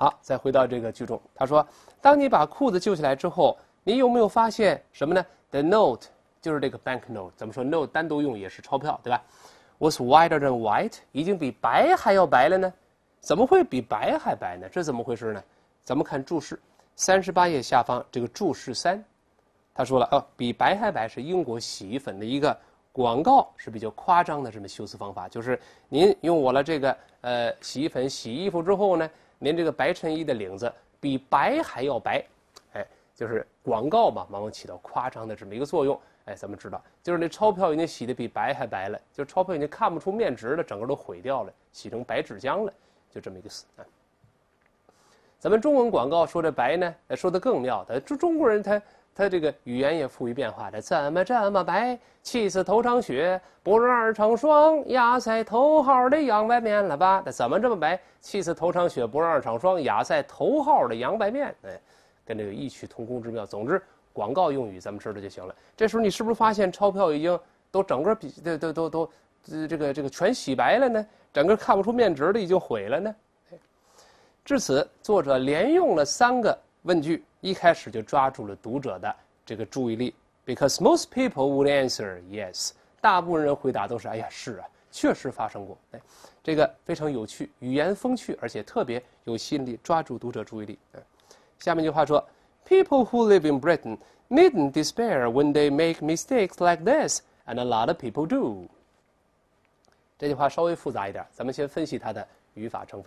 好，再回到这个句中，他说，当你把裤子救起来之后，你有没有发现什么呢 ？The note 就是这个 bank note， 怎么说 note 单独用也是钞票，对吧 ？Was whiter than white， 已经比白还要白了呢？怎么会比白还白呢？这怎么回事呢？咱们看注释，38页下方这个注释3，他说了，比白还白是英国洗衣粉的一个广告，是比较夸张的这么修辞方法，就是您用我了这个洗衣粉洗衣服之后呢，您这个白衬衣的领子比白还要白，哎，就是广告嘛，往往起到夸张的这么一个作用。哎，咱们知道，就是那钞票已经洗得比白还白了，就钞票已经看不出面值了，整个都毁掉了，洗成白纸浆了，就这么一个词啊。咱们中文广告说这白呢，说的更妙的，中国人他这个语言也富于变化的，怎么这么白？气死头场雪，不如二成霜，压在头号的洋白面了吧？那怎么这么白？气死头场雪，不如二场霜，压在头号的洋白面。哎，跟这个异曲同工之妙。总之，广告用语咱们知道就行了。这时候你是不是发现钞票已经都整个都这个全洗白了呢？整个看不出面值的已经毁了呢？至此，作者连用了3个问句，一开始就抓住了读者的这个注意力。Because most people would answer yes， 大部分人回答都是哎呀是啊，确实发生过。哎，这个非常有趣，语言风趣，而且特别有吸引力，抓住读者注意力。下面一句话说 ，People who live in Britain needn't despair when they make mistakes like this, and a lot of people do。这句话稍微复杂一点，咱们先分析它的语法成分。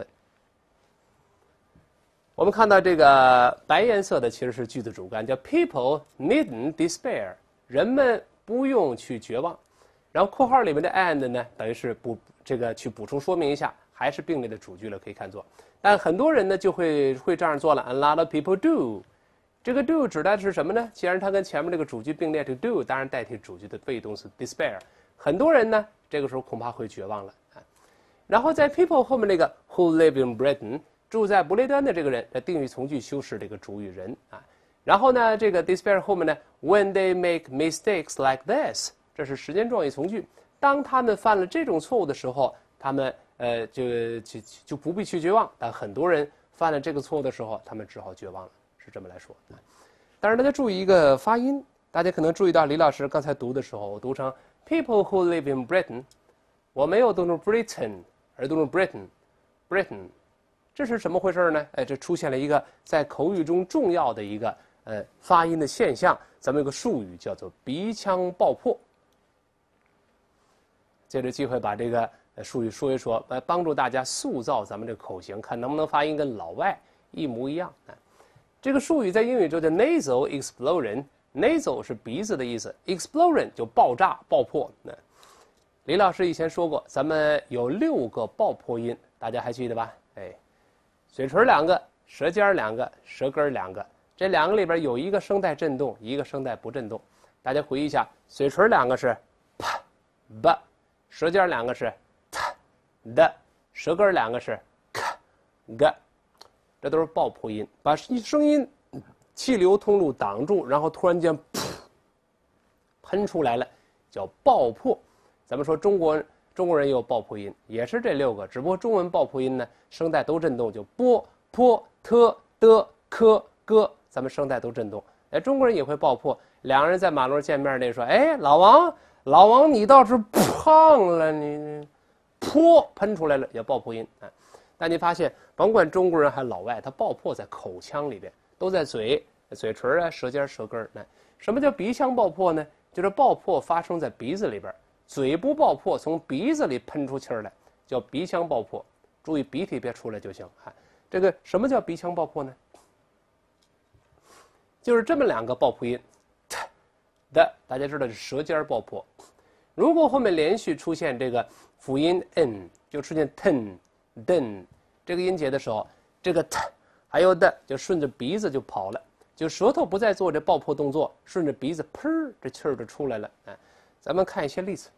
我们看到这个白颜色的其实是句子主干，叫 People needn't despair， 人们不用去绝望。然后括号里面的 and 呢，等于是去补充说明一下，还是并列的主句了，可以看作。但很多人呢就会这样做了 ，a lot of people do。这个 do 指代的是什么呢？既然它跟前面这个主句并列，这个 do 当然代替主句的被动词 despair。很多人呢这个时候恐怕会绝望了。然后在 people 后面那个 who live in Britain。住在不列颠的这个人，定语从句修饰这个主语人啊。然后呢，这个 despair 后面呢 ，when they make mistakes like this， 这是时间状语从句。当他们犯了这种错误的时候，他们就不必去绝望。但很多人犯了这个错误的时候，他们只好绝望了，是这么来说。当然，大家注意一个发音，大家可能注意到李老师刚才读的时候，我读成 people who live in Britain， 我没有读成 Britain， 而读成 Britain。这是什么回事呢？哎，这出现了一个在口语中重要的一个发音的现象。咱们有个术语叫做鼻腔爆破。借着机会把这个术语说一说，来帮助大家塑造咱们这个口型，看能不能发音跟老外一模一样。这个术语在英语中叫 nasal explosion。nasal 是鼻子的意思 ，explosion 就爆炸、爆破。李老师以前说过，咱们有6个爆破音，大家还记得吧？哎。嘴唇2个，舌尖2个，舌根2个，这2个里边有一个声带振动，一个声带不振动。大家回忆一下，嘴唇2个是 p b， 舌尖2个是 t d， 舌根2个是 k g， 这都是爆破音，把声音气流通路挡住，然后突然间喷出来了，叫爆破。咱们说中国人也有爆破音，也是这6个，只不过中文爆破音呢，声带都振动，就波、坡、特、的、科、哥，咱们声带都振动。哎，中国人也会爆破，2个人在马路上见面，那说：“哎，老王，你倒是胖了，你泼喷出来了，也爆破音。”但你发现，甭管中国人还是老外，他爆破在口腔里边，都在嘴唇啊、舌尖、舌根。什么叫鼻腔爆破呢？就是爆破发生在鼻子里边。嘴部爆破从鼻子里喷出气儿来，叫鼻腔爆破。注意鼻涕别出来就行。这个什么叫鼻腔爆破呢？就是这么2个爆破音 ，t 的，大家知道是舌尖爆破。如果后面连续出现这个辅音 n， 就出现 ten、den 这个音节的时候，这个 t 还有的就顺着鼻子就跑了，就舌头不再做这爆破动作，顺着鼻子砰，这气儿就出来了。咱们看一些例子。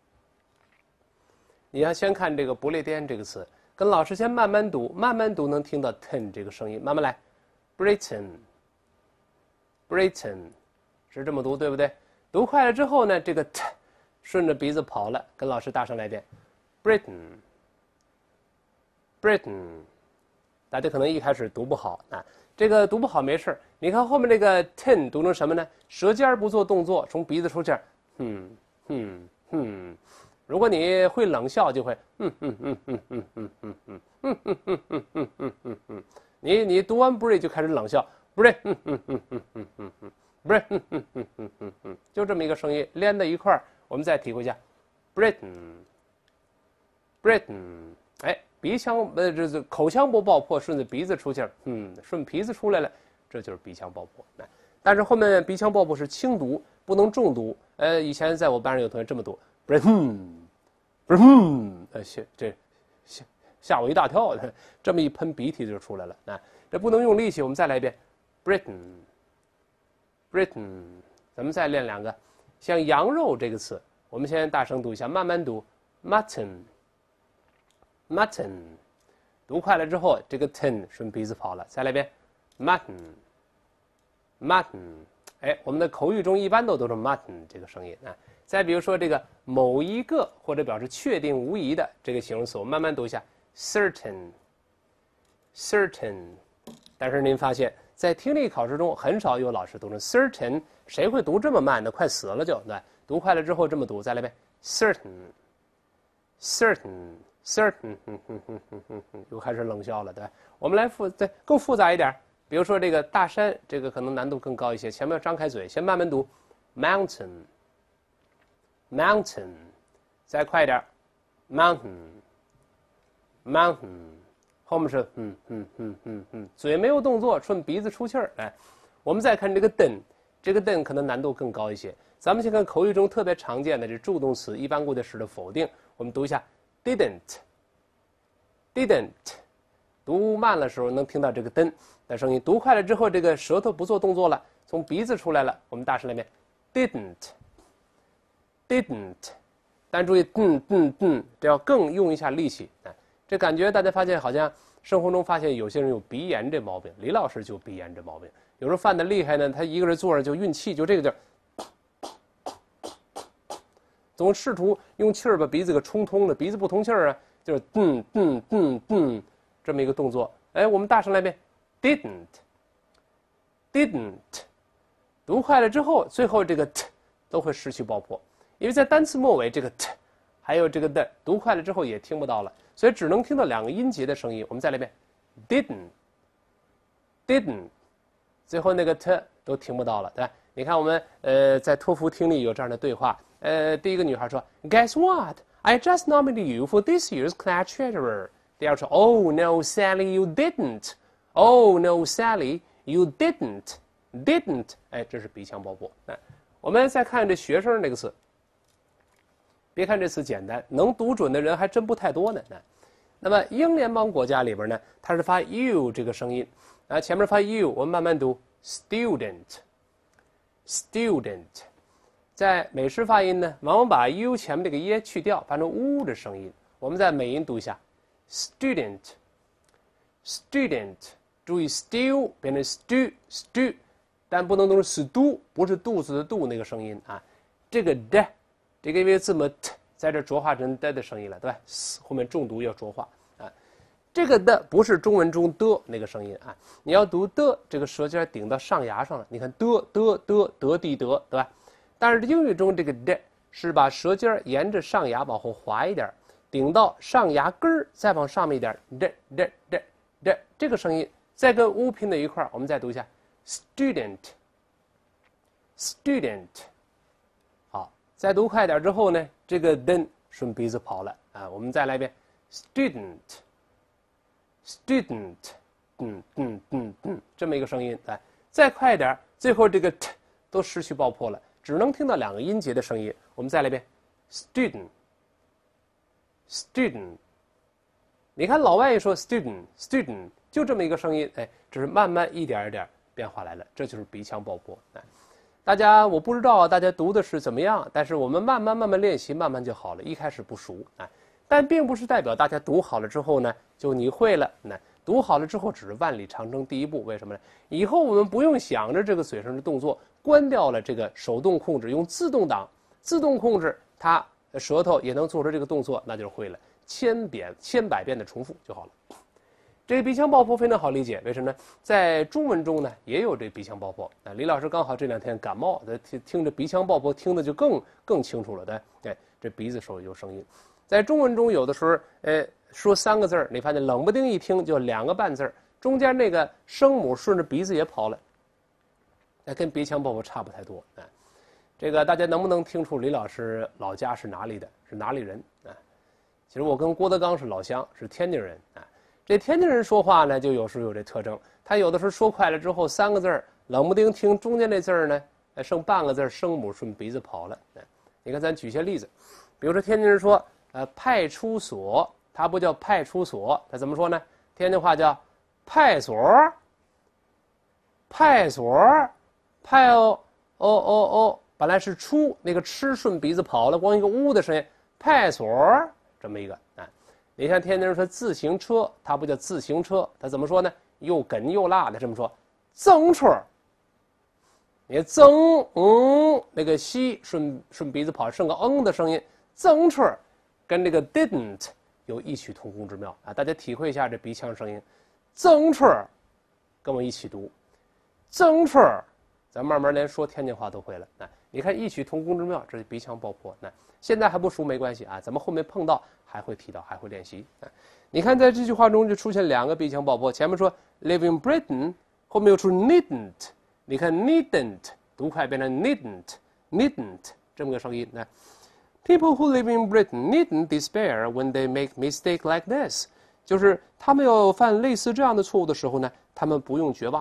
你要先看这个不列颠这个词，跟老师先慢慢读能听到 ten 这个声音，慢慢来 ，Britain 是这么读，对不对？读快了之后呢，这个 t 顺着鼻子跑了，跟老师大声来一遍 ，Britain， 大家可能一开始读不好啊，这个读不好没事，你看后面这个 ten 读成什么呢？舌尖不做动作，从鼻子出气儿，如果你会冷笑，就会你读完 breathe 就开始冷笑 breathe breathe 就这么一个声音连在一块儿，我们再体会一下 Britain， 哎，鼻腔这口腔不爆破，顺着鼻子出气儿，顺鼻子出来了，这就是鼻腔爆破。但是后面鼻腔爆破是轻读，不能重读。以前在我班上有同学这么读 Britain， 吓我一大跳，这么一喷鼻涕就出来了。这不能用力气，我们再来一遍 Britain， 咱们再练两个，像羊肉这个词，我们先大声读一下，慢慢读 mutton， 读快了之后，这个 ten 顺鼻子跑了，再来一遍 mutton， 哎，我们的口语中一般都是 mutton 这个声音啊。再比如说这个某一个或者表示确定无疑的这个形容词，我们慢慢读一下 certain， 但是您发现在听力考试中很少有老师读成 certain， 谁会读这么慢的？快死了就，对，读快了之后这么读，再来一遍 certain， 又开始冷笑了，对吧？我们来再更复杂一点，比如说这个大山，这个可能难度更高一些，前面要张开嘴，先慢慢读 mountain， 再快一点 mountain， 后面是嘴没有动作，顺鼻子出气儿。哎，我们再看这个 den， 这个 den 可能难度更高一些。咱们先看口语中特别常见的这助动词一般过去时的否定，我们读一下 didn't， 读慢的时候能听到这个 den 的声音，读快了之后这个舌头不做动作了，从鼻子出来了，我们大声来一遍 didn't， 但注意这要更用一下力气。这感觉大家发现好像生活中发现有些人有鼻炎这毛病，李老师就有鼻炎这毛病，有时候犯的厉害呢，他一个人坐着就运气，就这个劲儿，总试图用气儿把鼻子给冲通了，鼻子不通气儿啊，就是这么一个动作。哎，我们大声来一遍 didn't， 读快了之后，最后这个 t 都会失去爆破，因为在单词末尾这个 t 还有这个的读快了之后也听不到了，所以只能听到两个音节的声音。我们再来一遍 didn't， 最后那个 t 都听不到了，对吧？你看我们在托福听力有这样的对话，第一个女孩说 Guess what? I just nominated you for this year's class treasurer。第二说 Oh no, Sally, you didn't. Oh no, Sally, you didn't. 哎，这是鼻腔爆破。我们再看这学生这个词，别看这词简单，能读准的人还真不太多呢。那么英联邦国家里边呢，它是发 u 这个声音，前面发 u， 我们慢慢读 student。在美式发音呢，往往把 u 前面这个耶去掉，发成 u 的声音。我们在美音读一下 student， 注意 still 变成 stu， 但不能读成 stu， 不是肚子的肚那个声音啊。这个的，这个因为字母 t 在这浊化成的声音了，对吧？后面重读要浊化啊。这个的不是中文中的那个声音啊，你要读的，这个舌尖顶到上牙上了。你看得地得，对吧？但是英语中这个的是把舌尖沿着上牙往后滑一点，顶到上牙根儿，再往上面一点，的，这个声音再跟 u 拼在一块儿，我们再读一下 student。好，再读快点之后呢，这个 then 顺鼻子跑了啊，我们再来一遍 student， 这么一个声音，来，再快一点，最后这个 t 都失去爆破了，只能听到两个音节的声音。我们再来一遍 student。你看老外一说 student 就这么一个声音，哎，只是慢慢一点一点变化来了，这就是鼻腔爆破。大家我不知道大家读的是怎么样，但是我们慢慢练习，慢慢就好了。一开始不熟，但并不是代表大家读好了之后呢，就你会了。读好了之后只是万里长征第一步，为什么呢？以后我们不用想着这个嘴上的动作，关掉了这个手动控制，用自动挡自动控制，它舌头也能做出这个动作，那就是会了。千百遍的重复就好了。 这个鼻腔爆破非常好理解，为什么呢？在中文中呢也有这鼻腔爆破。李老师刚好这2天感冒，听着鼻腔爆破听的就更清楚了，对，哎，这鼻子手有声音。在中文中有的时候，说3个字儿，你发现冷不丁一听就2个半字儿，中间那个声母顺着鼻子也跑了，那跟鼻腔爆破差不太多。这个大家能不能听出李老师老家是哪里的？是哪里人啊？其实我跟郭德纲是老乡，是天津人啊。这天津人说话呢，就有时候有这特征，他有的时候说快了之后3个字儿，冷不丁听中间那字儿呢，剩半个字儿，声母顺鼻子跑了。你看，咱举些例子，比如说天津人说，派出所，它不叫派出所，它怎么说呢？天津话叫派所，派所，派哦，本来是出，那个吃顺鼻子跑了，光一个呜的声音，派所，这么一个啊。你看天津人说自行车，它不叫自行车，它怎么说呢？又梗又辣的这么说，增车。你增那个西顺鼻子跑，剩个的声音，增车，跟这个 didn't 有异曲同工之妙啊！大家体会一下这鼻腔声音，增车，跟我一起读，增车，咱慢慢连说天津话都会了啊！你看异曲同工之妙，这是鼻腔爆破。那现在还不熟没关系啊，咱们后面碰到还会提到，还会练习啊。你看在这句话中就出现2个鼻腔爆破，前面说 live in Britain， 后面又出 needn't， 你看 needn't 读快变成 needn't 这么个声音。那 people who live in Britain needn't despair when they make mistake like this， 就是他们要犯类似这样的错误的时候呢，他们不用绝望。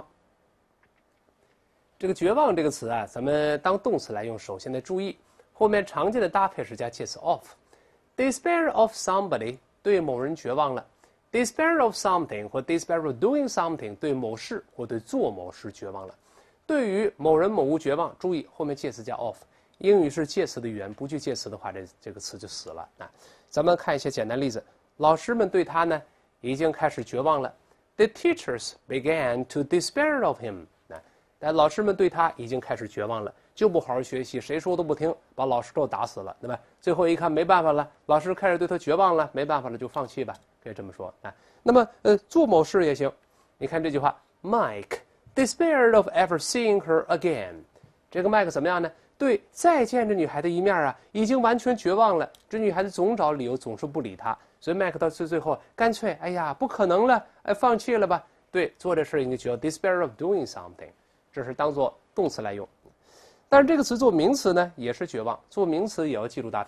这个绝望这个词啊，咱们当动词来用，首先得注意后面常见的搭配是加介词 of。despair of somebody 对某人绝望了 ，despair of something 或 despair of doing something 对某事或对做某事绝望了。对于某人某物绝望，注意后面介词加 of。英语是介词的语言，不具介词的话，这个词就死了啊。咱们看一些简单例子，老师们对他呢已经开始绝望了。The teachers began to despair of him。但老师们对他已经开始绝望了，就不好好学习，谁说都不听，把老师都打死了，对吧？最后一看没办法了，老师开始对他绝望了，没办法了就放弃吧，可以这么说啊。那么做某事也行，你看这句话 ，Mike despaired of ever seeing her again。这个麦克怎么样呢？对再见这女孩的一面啊，已经完全绝望了。这女孩子总找理由，总是不理他，所以麦克到最后干脆，哎呀，不可能了，放弃了吧？对，做这事已经绝望 ，despair of doing something。这是当做动词来用，但是这个词做名词呢也是绝望，做名词也要记住搭配，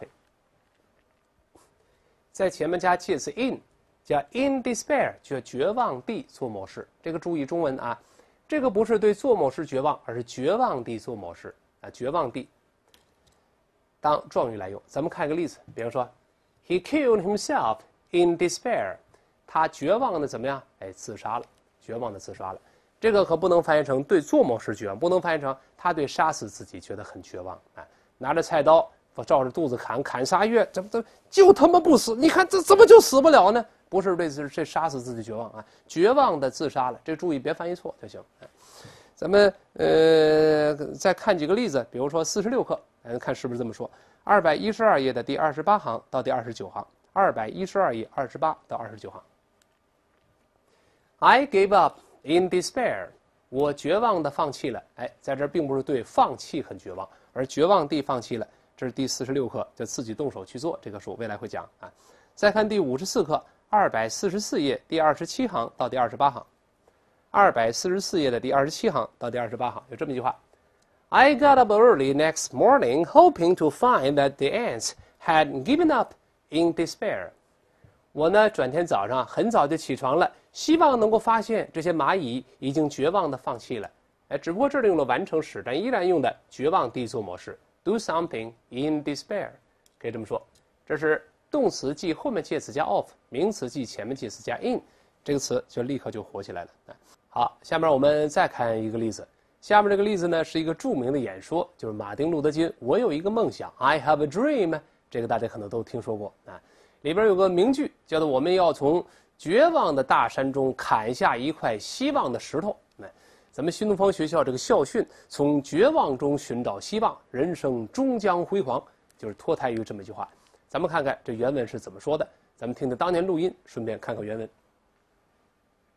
在前面加介词 in， 加 in despair 就绝望地做某事。这个注意中文啊，这个不是对做某事绝望，而是绝望地做某事啊，绝望地当状语来用。咱们看一个例子，比如说 He killed himself in despair， 他绝望的怎么样？自杀了，绝望的自杀了。这个可不能翻译成对做某事绝望，不能翻译成他对杀死自己觉得很绝望啊！拿着菜刀照着肚子砍仨月，怎么就他妈不死？你看这怎么就死不了呢？不是这杀死自己绝望啊，绝望的自杀了。这注意别翻译错就行。咱们再看几个例子，比如说46课，看是不是这么说？212页的第28行到第29行，212页28到29行。I gave up。In despair， 我绝望地放弃了。在这并不是对放弃很绝望，而绝望地放弃了。这是第46课，就自己动手去做。这个书未来会讲啊。再看第54课，244页第27行到第28行，244页的第27行到第28行有这么一句话 ：I got up early next morning, hoping to find that the ants had given up in despair。我呢，转天早上很早就起床了，希望能够发现这些蚂蚁已经绝望地放弃了。只不过这里用了完成时，但依然用的绝望地做某事 ，do something in despair， 可以这么说。这是动词记后面介词加 of， 名词记前面介词加 in， 这个词就立刻就活起来了。好，下面我们再看一个例子。下面这个例子呢是一个著名的演说，就是马丁路德金“我有一个梦想 ”，I have a dream， 这个大家可能都听说过啊。里边有个名句，叫做“我们要从绝望的大山中砍下一块希望的石头”。咱们新东方学校这个校训“从绝望中寻找希望，人生终将辉煌”，就是脱胎于这么一句话。咱们看看这原文是怎么说的。咱们听听当年录音，顺便看看原文。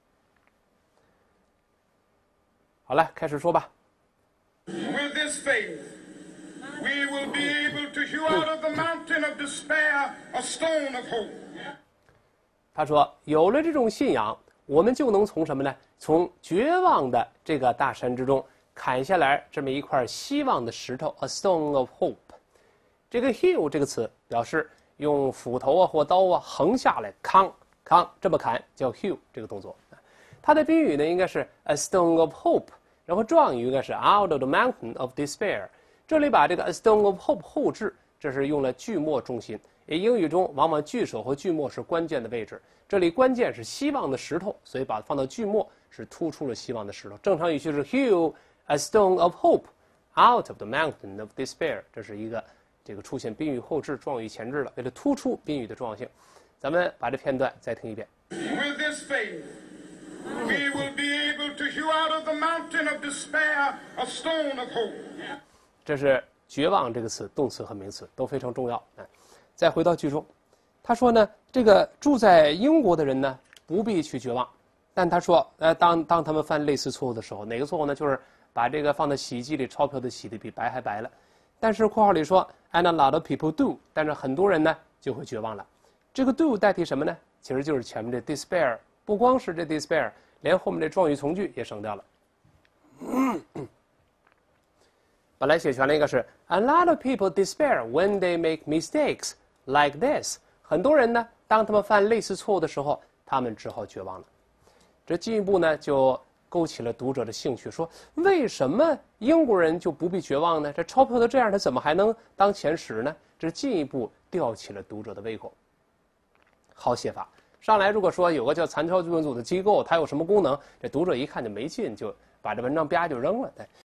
好了，开始说吧。 With this faith, we will be able to hew out of the mountain of despair a stone of hope. 他说，有了这种信仰，我们就能从什么呢？从绝望的这个大山之中砍下来这么一块希望的石头 ，a stone of hope。这个 hew 这个词表示用斧头啊或刀啊横下来，扛这么砍叫 hew 这个动作。它的宾语呢应该是 a stone of hope， 然后状语应该是 out of the mountain of despair。这里把这个 a stone of hope 后置，这是用了句末中心。英语中往往句首和句末是关键的位置，这里关键是希望的石头，所以把它放到句末是突出了希望的石头。正常语句是 hew a stone of hope out of the mountain of despair， 这是一个这个出现宾语后置、状语前置了，为了突出宾语的重要性。咱们把这片段再听一遍。 With this faith, we will be able to hew out of the mountain of despair a stone of hope. 这是绝望这个词，动词和名词都非常重要。再回到句中，他说呢，这个住在英国的人呢不必去绝望，但他说，当他们犯类似错误的时候，哪个错误呢？就是把这个放在洗衣机里，钞票都洗得比白还白了。但是括号里说 ，and a lot of people do， 但是很多人呢就会绝望了。这个 do 代替什么呢？其实就是前面的 despair， 不光是这 despair， 连后面的状语从句也省掉了。本来写全了一个是 a lot of people despair when they make mistakes like this。很多人呢，当他们犯类似错误的时候，他们只好绝望了。这进一步呢，就勾起了读者的兴趣，说为什么英国人就不必绝望呢？这钞票都这样，他怎么还能当钱使呢？这进一步吊起了读者的胃口。好写法，上来如果说有个叫残钞资本组的机构，它有什么功能？这读者一看就没劲，就把这文章啪就扔了。